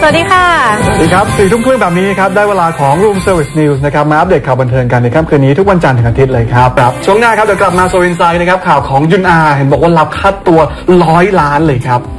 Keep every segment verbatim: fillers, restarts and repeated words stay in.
วัสดีค่ะสวัสดีครับสี่ทุ่มครึ่งแบบนี้ครับได้เวลาของ Room Service News นะครับมาอัปเดตข่าวบันเทิงกันในค่ำคืนนี้ทุกวันจันทร์ถึงอาทิตย์เลยครับครับช่วงหน้าครับเดี๋ยวกลับมาโซอินไซด์นะครับข่าวของยุนอาเห็นบอกว่ารับค่าตัวร้อยล้านเลยครับ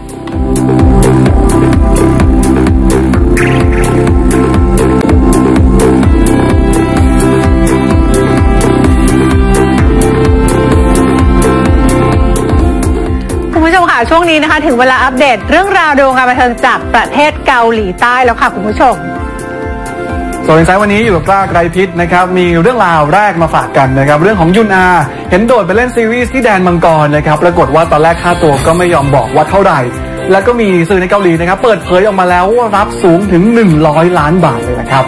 คุณผู้ชมค่ะช่วงนี้นะคะถึงเวลาอัปเดตเรื่องราวในวงการบันเทิงจากประเทศเกาหลีใต้แล้วค่ะคุณผู้ชมโซอินไซด์วันนี้อยู่กับกล้าไกรพิษนะครับมีเรื่องราวแรกมาฝากกันนะครับเรื่องของยุนอาเห็นโดดไปเล่นซีรีส์ที่แดนมังกรนะครับปรากฏว่าตอนแรกค่าตัวก็ไม่ยอมบอกว่าเท่าไหร่แล้วก็มีสื่อในเกาหลีนะครับเปิดเผยออกมาแล้วว่ารับสูงถึงหนึ่งร้อยล้านบาทเลยนะครับ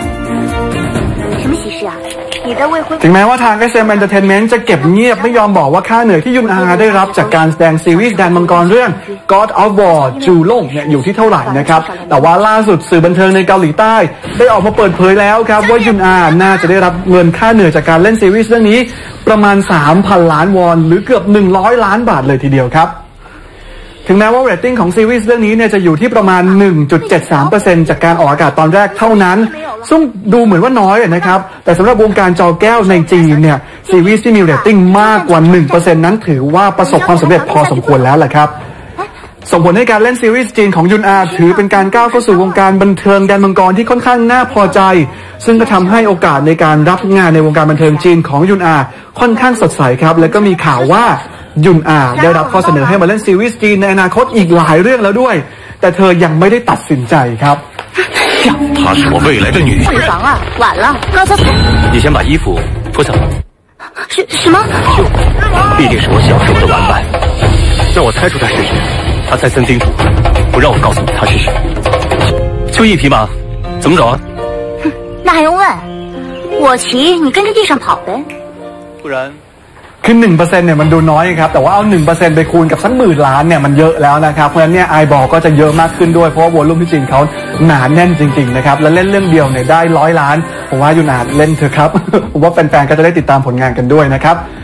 ถึงแม้ว่าทาง เอส เอ็ม Entertainment จะเก็บเงียบไม่ยอมบอกว่าค่าเหนื่อยที่ยุนอาได้รับจากการแสดงซีรีส์แดนมังกรเรื่อง God of War จูล่งเนี่ยอยู่ที่เท่าไหร่นะครับแต่ว่าล่าสุดสื่อบันเทิงในเกาหลีใต้ได้ออกมาเปิดเผยแล้วครับว่ายุนอาน่าจะได้รับเงินค่าเหนื่อยจากการเล่นซีรีส์เรื่องนี้ประมาณ สามพัน ล้านวอนหรือเกือบหนึ่งร้อยล้านบาทเลยทีเดียวครับถึงแม้ว่าเรตติ้งของซีรีส์เรื่องนี้เนี่ยจะอยู่ที่ประมาณ หนึ่งจุดเจ็ดสามเปอร์เซ็นต์ จากการออกอากาศตอนแรกเท่านั้นซึ่งดูเหมือนว่าน้อยนะครับแต่สำหรับวงการจอแก้วในจีนเนี่ยซีรีส์ที่มีเรตติ้งมากกว่า หนึ่งเปอร์เซ็นต์ นั้นถือว่าประสบความสำเร็จพอสมควรแล้วแหละครับส่งผลให้การเล่นซีรีส์จีนของยุนอาถือเป็นการก้าวเข้าสู่วงการบันเทิงแดนมังกรที่ค่อนข้างน่าพอใจซึ่งก็ทำให้โอกาสในการรับงานในวงการบันเทิงจีนของยุนอาค่อนข้างสดใสครับและก็มีข่าวว่ายุนอาได้รับข้อเสนอให้มาเล่นซีรีส์จีนในอนาคตอีกหลายเรื่องแล้วด้วยแต่เธอยังไม่ได้ตัดสินใจครับ她是我未来的女回房啊，晚了，刚才你先把衣服脱下来。 是什么？ 就必定是我小时候的玩伴，让我猜出他是谁。他再三叮嘱，不让我告诉你他是谁。就一匹马，怎么走啊？ 哼，那还用问？我骑，你跟着地上跑呗。 不然。 คือ หนึ่งเปอร์เซ็นต์ เนี่ยมันดูน้อยครับแต่ว่าเอา หนึ่งเปอร์เซ็นต์ ไปคูณกับสักหมื่นล้านเนี่ยมันเยอะแล้วนะครับเพราะฉะนั้นเนี่ยไอบอลก็จะเยอะมากขึ้นด้วยเพราะว่าวอลลุ่มที่จีนเขาหนาแน่นจริงๆนะครับและเล่นเรื่องเดียวเนี่ยได้ร้อยล้านผมว่ายุนอาเล่นเถอะครับผมว่าแฟนๆก็จะได้ติดตามผลงานกันด้วยนะครับ